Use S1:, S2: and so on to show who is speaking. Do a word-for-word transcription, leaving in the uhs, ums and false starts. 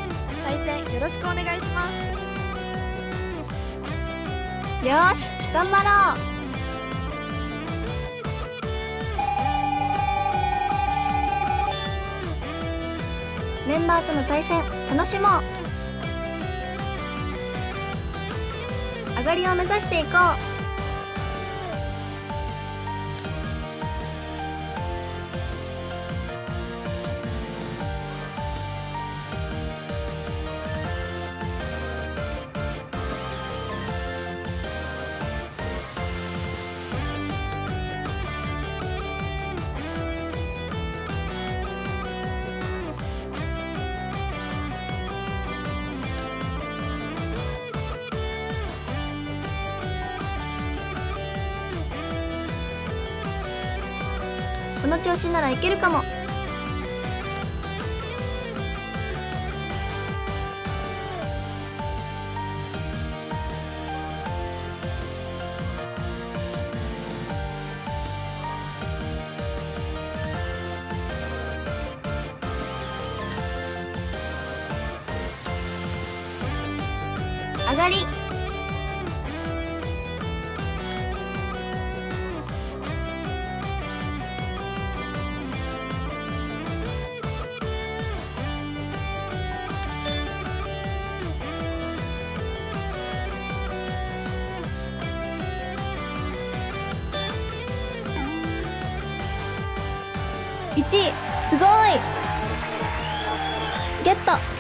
S1: です。対戦よろしくお願いします。
S2: よーし、頑張ろう。メンバーとの対戦楽しもう。上がりを目指していこう。この調子ならいけるかも。上がり。いちい、すごい。ゲット。